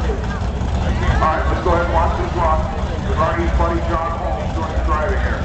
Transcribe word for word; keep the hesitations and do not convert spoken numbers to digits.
All right, let's go ahead and watch this run with Arnie's buddy John Holmes doing the driving here.